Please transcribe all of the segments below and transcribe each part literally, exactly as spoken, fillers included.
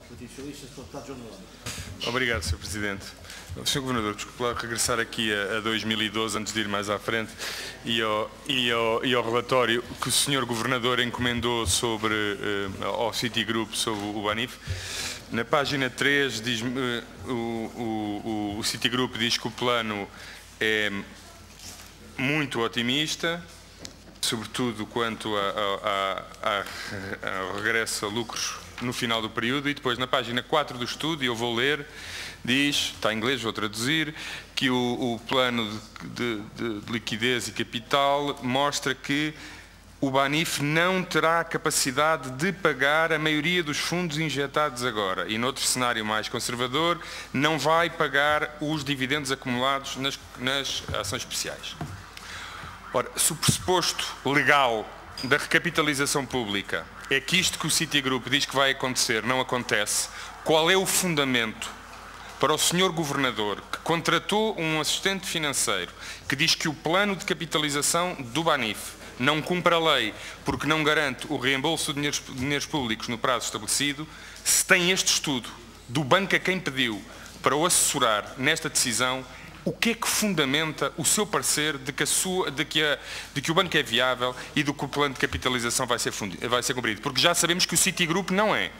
Partido Socialista, senhor Deputado João Noronha. Obrigado, senhor Presidente. senhor Governador, desculpe lá regressar aqui a, a dois mil e doze, antes de ir mais à frente, e ao, e ao, e ao relatório que o senhor Governador encomendou sobre, uh, ao Citigroup sobre o Banif. Na página três, diz, uh, o, o, o, o Citigroup diz que o plano é muito otimista, sobretudo quanto a, a, a, a, ao regresso a lucros no final do período, e depois na página quatro do estudo, e eu vou ler, diz, está em inglês, vou traduzir, que o, o plano de, de, de liquidez e capital mostra que o Banif não terá capacidade de pagar a maioria dos fundos injetados agora, e noutro cenário mais conservador, não vai pagar os dividendos acumulados nas, nas ações especiais. Ora, se o pressuposto legal da recapitalização pública é que isto que o Citigroup diz que vai acontecer não acontece, qual é o fundamento para o senhor Governador, que contratou um assistente financeiro, que diz que o plano de capitalização do Banif não cumpre a lei porque não garante o reembolso de dinheiros, de dinheiros públicos no prazo estabelecido, se tem este estudo do banco a quem pediu para o assessorar nesta decisão, o que é que fundamenta o seu parecer de que, a sua, de que, a, de que o banco é viável e de que o plano de capitalização vai ser, fundi, vai ser cumprido? Porque já sabemos que o Citigroup não é.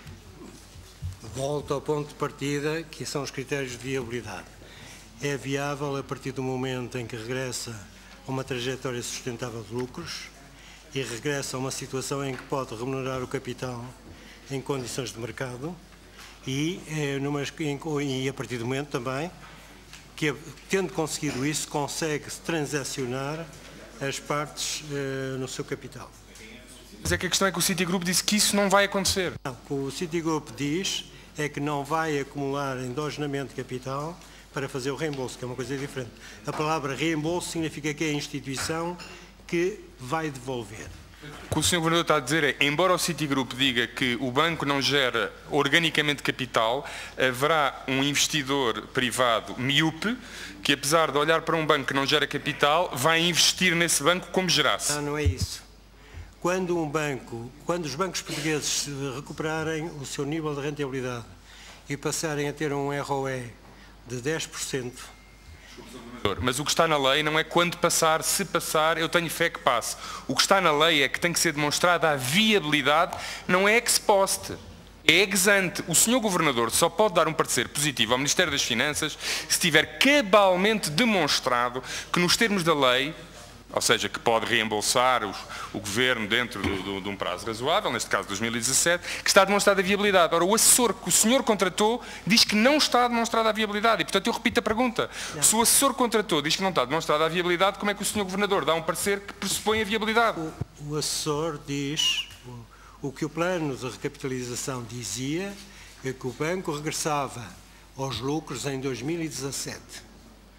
Volto ao ponto de partida, que são os critérios de viabilidade. É viável a partir do momento em que regressa a uma trajetória sustentável de lucros e regressa a uma situação em que pode remunerar o capital em condições de mercado e, é, numa, em, e a partir do momento também que, tendo conseguido isso, consegue transacionar as partes uh, no seu capital. Mas é que a questão é que o Citigroup disse que isso não vai acontecer. Não, o que o Citigroup diz é que não vai acumular endogenamento de capital para fazer o reembolso, que é uma coisa diferente. A palavra reembolso significa que é a instituição que vai devolver. O que o senhor Governador está a dizer é, embora o Citigroup diga que o banco não gera organicamente capital, haverá um investidor privado miúpe que, apesar de olhar para um banco que não gera capital, vai investir nesse banco como gerasse. Não, não é isso. Quando um banco, quando os bancos portugueses recuperarem o seu nível de rentabilidade e passarem a ter um R O E de dez por cento... Mas o que está na lei não é quando passar, se passar, eu tenho fé que passe. O que está na lei é que tem que ser demonstrada a viabilidade, não é ex post, é ex ante. O senhor Governador só pode dar um parecer positivo ao Ministério das Finanças se tiver cabalmente demonstrado que nos termos da lei, ou seja, que pode reembolsar os, o Governo dentro do, do, de um prazo razoável, neste caso dois mil e dezassete, que está demonstrada a viabilidade. Ora, o assessor que o senhor contratou diz que não está demonstrada a viabilidade e, portanto, eu repito a pergunta. Não. Se o assessor contratou diz que não está demonstrada a viabilidade, como é que o senhor Governador dá um parecer que pressupõe a viabilidade? O, o assessor diz, o, o que o plano de recapitalização dizia é que o banco regressava aos lucros em dois mil e dezassete.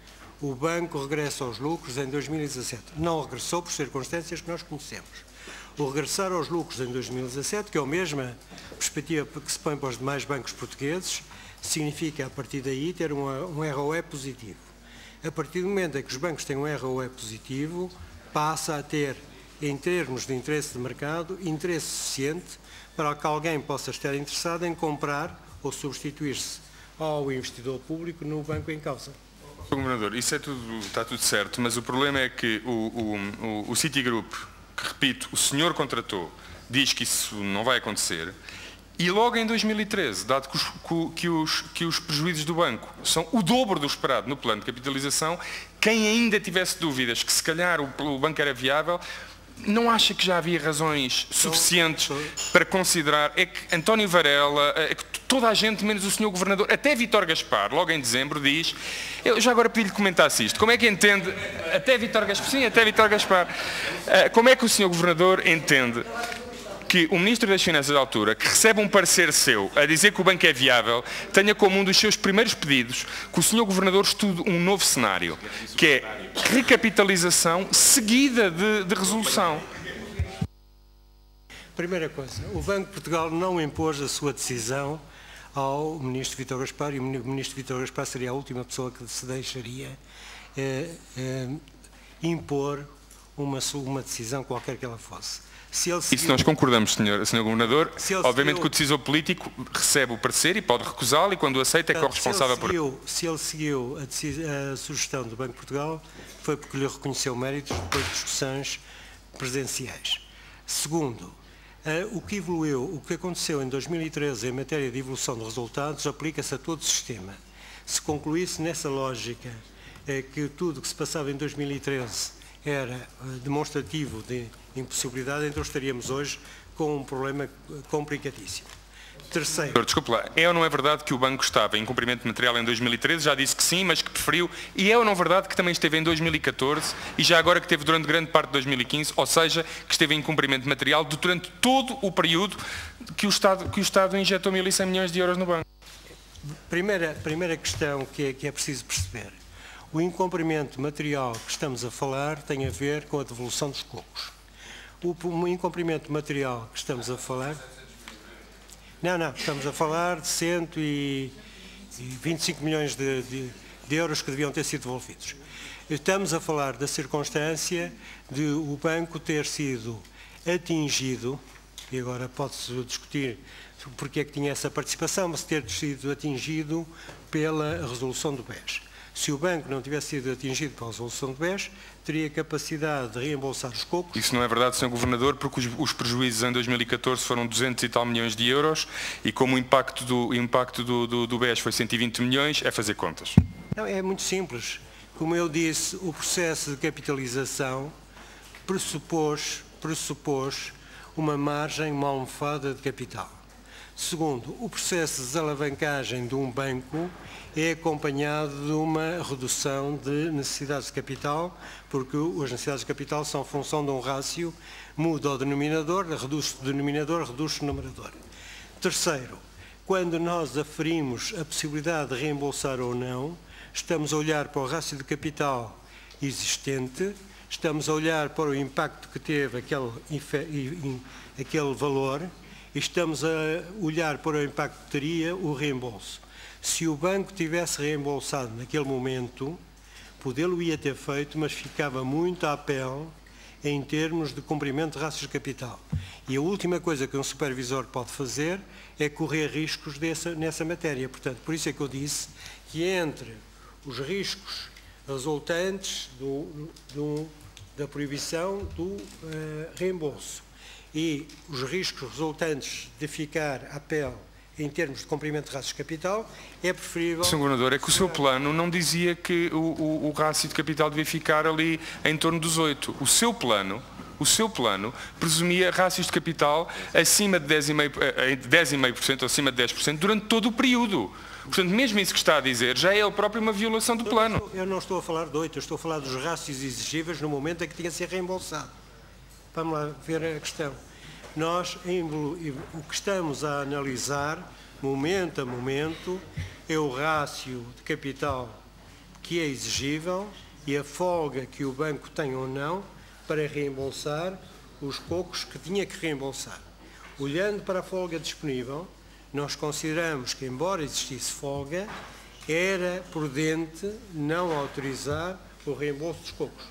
O banco regressa aos lucros em dois mil e dezassete. Não regressou por circunstâncias que nós conhecemos. O regressar aos lucros em dois mil e dezassete, que é a mesma perspectiva que se põe para os demais bancos portugueses, significa, a partir daí, ter um, um R O E positivo. A partir do momento em que os bancos têm um R O E positivo, passa a ter, em termos de interesse de mercado, interesse suficiente para que alguém possa estar interessado em comprar ou substituir-se ao investidor público no banco em causa. senhor Governador, isso é tudo, está tudo certo, mas o problema é que o, o, o, o Citigroup, que repito, o senhor contratou, diz que isso não vai acontecer, e logo em dois mil e treze, dado que os, que, os, que os prejuízos do banco são o dobro do esperado no plano de capitalização, quem ainda tivesse dúvidas que se calhar o, o banco era viável, não acha que já havia razões suficientes para considerar, é que António Varela, é que toda a gente, menos o senhor Governador, até Vítor Gaspar, logo em dezembro, diz, eu já agora pedi-lhe que comentasse isto, como é que entende, até Vítor Gaspar, sim, até Vítor Gaspar, como é que o senhor Governador entende que o Ministro das Finanças da altura, que recebe um parecer seu a dizer que o banco é viável, tenha como um dos seus primeiros pedidos que o senhor Governador estude um novo cenário, que é recapitalização seguida de, de resolução. Primeira coisa, o Banco de Portugal não impôs a sua decisão ao Ministro Vítor Gaspar, e o Ministro Vítor Gaspar seria a última pessoa que se deixaria eh, eh, impor uma, uma decisão qualquer que ela fosse. Se ele seguiu, Isso nós concordamos, senhor, senhor Governador. Obviamente seguiu, que o decisor político recebe o parecer e pode recusá-lo, e quando o aceita é corresponsável por... Se ele seguiu a, a sugestão do Banco de Portugal, foi porque lhe reconheceu méritos depois de discussões presenciais. Segundo, Uh, o que evoluiu, o que aconteceu em dois mil e treze em matéria de evolução de resultados aplica-se a todo o sistema. Se concluísse nessa lógica uh, que tudo o que se passava em dois mil e treze era uh, demonstrativo de impossibilidade, então estaríamos hoje com um problema complicadíssimo. Terceiro. Desculpe lá, é ou não é verdade que o banco estava em cumprimento de material em dois mil e treze, já disse que sim, mas que preferiu, e é ou não verdade que também esteve em dois mil e catorze e já agora que esteve durante grande parte de dois mil e quinze, ou seja, que esteve em cumprimento de material durante todo o período que o Estado, que o Estado injetou mil e cem milhões de euros no banco? Primeira, primeira questão que é, que é preciso perceber. O incumprimento material que estamos a falar tem a ver com a devolução dos cocos. O, o incumprimento material que estamos a falar... Não, não, estamos a falar de cento e vinte e cinco milhões de, de, de euros que deviam ter sido devolvidos. Estamos a falar da circunstância de o banco ter sido atingido, e agora pode-se discutir porque é que tinha essa participação, mas ter sido atingido pela resolução do B E S. Se o banco não tivesse sido atingido pela resolução do B E S, teria capacidade de reembolsar os cocos. Isso não é verdade, senhor Governador, porque os, os prejuízos em dois mil e catorze foram duzentos e tal milhões de euros e como o impacto do, o impacto do, do, do B E S foi cento e vinte milhões, é fazer contas. Não, é muito simples. Como eu disse, o processo de capitalização pressupôs, pressupôs uma margem, uma almofada de capital. Segundo, o processo de desalavancagem de um banco é acompanhado de uma redução de necessidades de capital, porque as necessidades de capital são função de um rácio, muda o denominador, reduz o denominador, reduz o numerador. Terceiro, quando nós aferimos a possibilidade de reembolsar ou não, estamos a olhar para o rácio de capital existente, estamos a olhar para o impacto que teve aquele, aquele valor, e estamos a olhar para o impacto que teria o reembolso. Se o banco tivesse reembolsado naquele momento, podê-lo ia ter feito, mas ficava muito à pele em termos de cumprimento de rácios de capital. E a última coisa que um supervisor pode fazer é correr riscos dessa, nessa matéria. Portanto, por isso é que eu disse que entre os riscos resultantes do, do, da proibição do uh, reembolso e os riscos resultantes de ficar à pele em termos de cumprimento de rácios de capital, é preferível... senhor Governador, é que o seu plano não dizia que o, o, o rácio de capital devia ficar ali em torno dos oito. O seu plano, o seu plano presumia rácios de capital acima de dez vírgula cinco por cento ou acima de dez por cento durante todo o período. Portanto, mesmo isso que está a dizer, já é ele próprio uma violação do plano. Eu não estou a falar de oito, eu estou a falar dos rácios exigíveis no momento em que tinha de ser reembolsado. Vamos lá ver a questão. Nós, o que estamos a analisar, momento a momento, é o rácio de capital que é exigível e a folga que o banco tem ou não para reembolsar os cocos que tinha que reembolsar. Olhando para a folga disponível, nós consideramos que, embora existisse folga, era prudente não autorizar o reembolso dos cocos.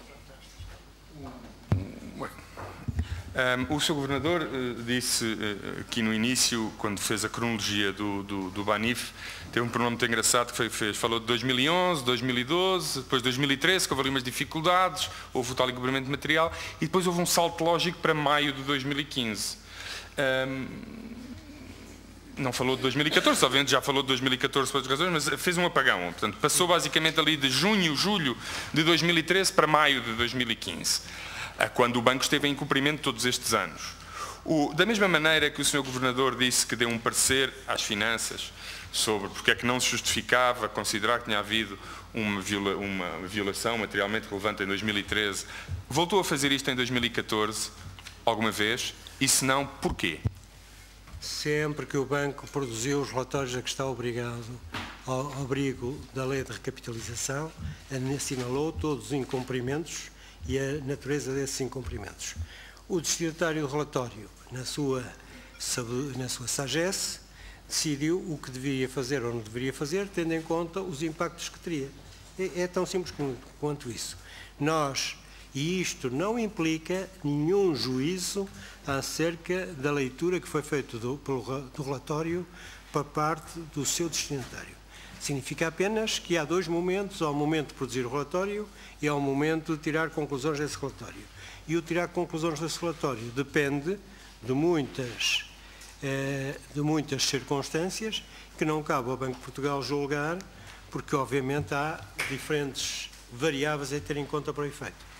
Um, o senhor Governador uh, disse uh, aqui no início, quando fez a cronologia do, do, do Banif, teve um pronome muito engraçado que foi, fez, falou de dois mil e onze, dois mil e doze, depois dois mil e treze, que houve ali umas dificuldades, houve o tal incumprimento de material, e depois houve um salto lógico para maio de dois mil e quinze. Um, não falou de dois mil e catorze, obviamente já falou de dois mil e catorze por outras razões, mas fez um apagão. Portanto, passou basicamente ali de junho, julho de dois mil e treze para maio de dois mil e quinze. Quando o banco esteve em cumprimento todos estes anos. O, da mesma maneira que o senhor Governador disse que deu um parecer às finanças sobre porque é que não se justificava considerar que tinha havido uma, viola, uma violação materialmente relevante em dois mil e treze, voltou a fazer isto em dois mil e catorze, alguma vez? E se não, porquê? Sempre que o banco produziu os relatórios a que está obrigado ao abrigo da lei de recapitalização, assinalou todos os incumprimentos e a natureza desses incumprimentos. O destinatário do relatório, na sua, na sua sagesse, decidiu o que deveria fazer ou não deveria fazer, tendo em conta os impactos que teria. É, é tão simples quanto isso. Nós E isto não implica nenhum juízo acerca da leitura que foi feita do, pelo, do relatório por parte do seu destinatário. Significa apenas que há dois momentos, ao momento de produzir o relatório e ao momento de tirar conclusões desse relatório. E o tirar conclusões desse relatório depende de muitas, eh, de muitas circunstâncias que não cabe ao Banco de Portugal julgar, porque obviamente há diferentes variáveis a ter em conta para o efeito.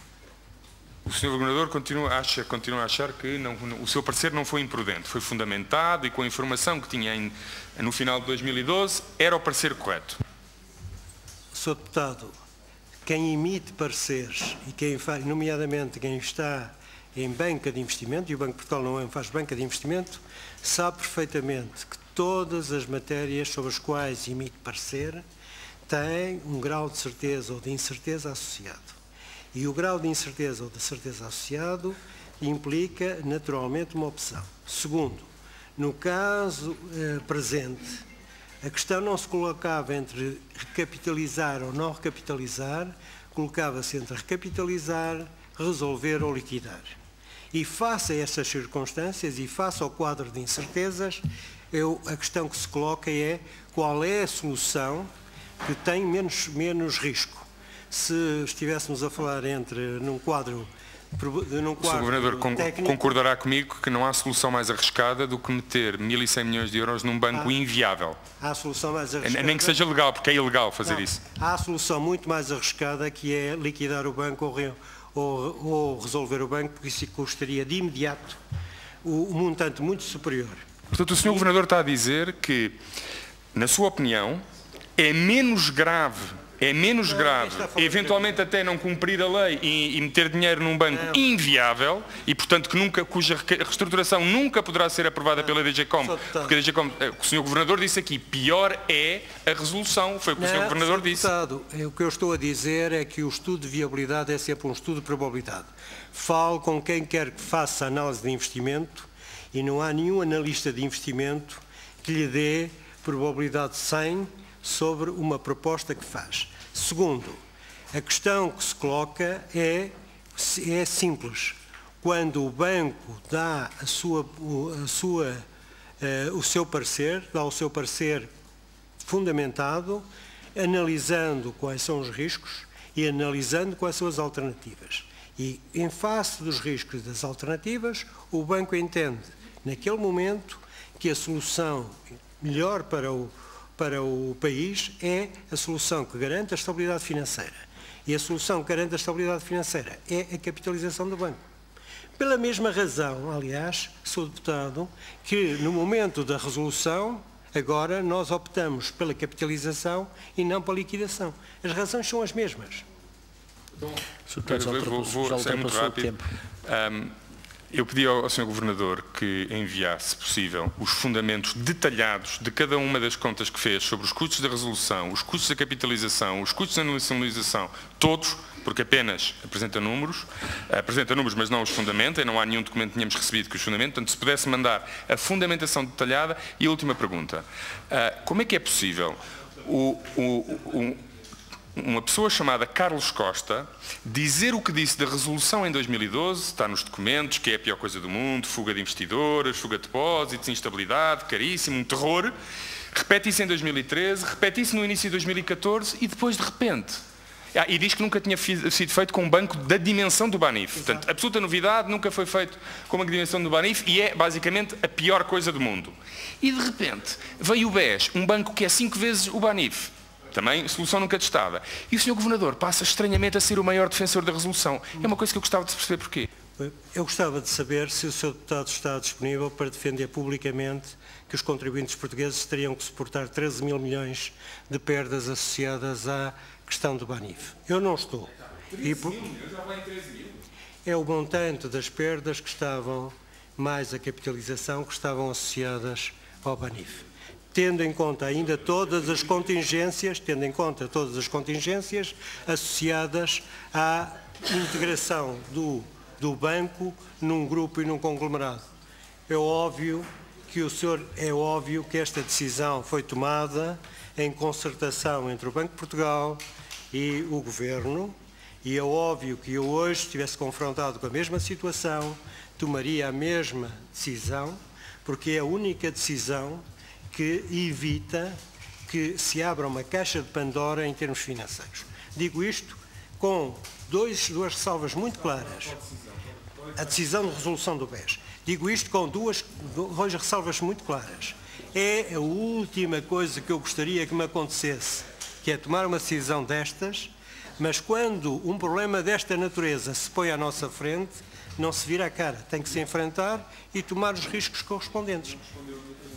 O senhor Governador continua, acha, continua a achar que não, o seu parecer não foi imprudente, foi fundamentado e com a informação que tinha em, no final de dois mil e doze, era o parecer correto? senhor Deputado, quem emite pareceres e quem faz, nomeadamente quem está em banca de investimento, e o Banco de Portugal não faz banca de investimento, sabe perfeitamente que todas as matérias sobre as quais emite parecer têm um grau de certeza ou de incerteza associado. E o grau de incerteza ou de certeza associado implica naturalmente uma opção. Segundo, no caso eh, presente, a questão não se colocava entre recapitalizar ou não recapitalizar, colocava-se entre recapitalizar, resolver ou liquidar. E face a estas circunstâncias e face ao quadro de incertezas, eu, a questão que se coloca é qual é a solução que tem menos, menos risco. Se estivéssemos a falar entre num quadro, num quadro o senhor Governador técnico, concordará comigo que não há solução mais arriscada do que meter mil e cem milhões de euros num banco há, inviável. Há a solução mais arriscada. Nem que seja legal, porque é ilegal fazer não, isso. Há a solução muito mais arriscada, que é liquidar o banco ou, ou, ou resolver o banco, porque isso custaria de imediato um montante muito superior. Portanto, o senhor e... Governador está a dizer que, na sua opinião, é menos grave É menos não, grave, eventualmente até não cumprir a lei e, e meter dinheiro num banco não. inviável e, portanto, que nunca, cuja reestruturação nunca poderá ser aprovada não. pela D G COM, porque a D G COM, o senhor Governador disse aqui, pior é a resolução, foi o que não, o senhor Governador disse. Deputado, o que eu estou a dizer é que o estudo de viabilidade é sempre um estudo de probabilidade. Falo com quem quer que faça análise de investimento e não há nenhum analista de investimento que lhe dê probabilidade cem sobre uma proposta que faz. Segundo, a questão que se coloca é, é simples. Quando o banco dá a sua, a sua, uh, o seu parecer, dá o seu parecer fundamentado, analisando quais são os riscos e analisando quais são as alternativas. E, em face dos riscos e das alternativas, o banco entende, naquele momento, que a solução melhor para o para o país é a solução que garante a estabilidade financeira. E a solução que garante a estabilidade financeira é a capitalização do banco. Pela mesma razão, aliás, senhor Deputado, que no momento da resolução, agora nós optamos pela capitalização e não pela liquidação. As razões são as mesmas. Então, eu vou, vou ser muito rápido. Um, Eu pedi ao senhor Governador que enviasse, se possível, os fundamentos detalhados de cada uma das contas que fez sobre os custos da resolução, os custos da capitalização, os custos da nacionalização, todos, porque apenas apresenta números, apresenta números, mas não os fundamenta, e não há nenhum documento que tenhamos recebido que os fundamenta, portanto, se pudesse mandar a fundamentação detalhada. E a última pergunta, como é que é possível o... o, o uma pessoa chamada Carlos Costa dizer o que disse da resolução em dois mil e doze, está nos documentos, que é a pior coisa do mundo, fuga de investidores, fuga de depósitos, instabilidade, caríssimo, um terror, repete isso em dois mil e treze, repete isso no início de dois mil e catorze e depois de repente. Ah, e diz que nunca tinha sido feito com um banco da dimensão do Banif. Portanto, absoluta novidade, nunca foi feito com uma dimensão do Banif e é basicamente a pior coisa do mundo. E de repente veio o B E S, um banco que é cinco vezes o Banif. Também solução nunca testada. E o senhor Governador passa estranhamente a ser o maior defensor da resolução. É uma coisa que eu gostava de perceber porquê. Eu gostava de saber se o senhor Deputado está disponível para defender publicamente que os contribuintes portugueses teriam que suportar treze mil milhões de perdas associadas à questão do Banif. Eu não estou. E por... É o montante das perdas que estavam, mais a capitalização, que estavam associadas ao Banif. Tendo em conta ainda todas as contingências, tendo em conta todas as contingências associadas à integração do, do banco num grupo e num conglomerado. É óbvio que o senhor, é óbvio que esta decisão foi tomada em concertação entre o Banco de Portugal e o Governo E é óbvio que eu hoje, se estivesse confrontado com a mesma situação, tomaria a mesma decisão, porque é a única decisão que evita que se abra uma caixa de Pandora em termos financeiros. Digo isto com dois, duas ressalvas muito claras. A decisão de resolução do B E S. Digo isto com duas, duas ressalvas muito claras. É a última coisa que eu gostaria que me acontecesse, que é tomar uma decisão destas, mas quando um problema desta natureza se põe à nossa frente, não se vira a cara, tem que se enfrentar e tomar os riscos correspondentes.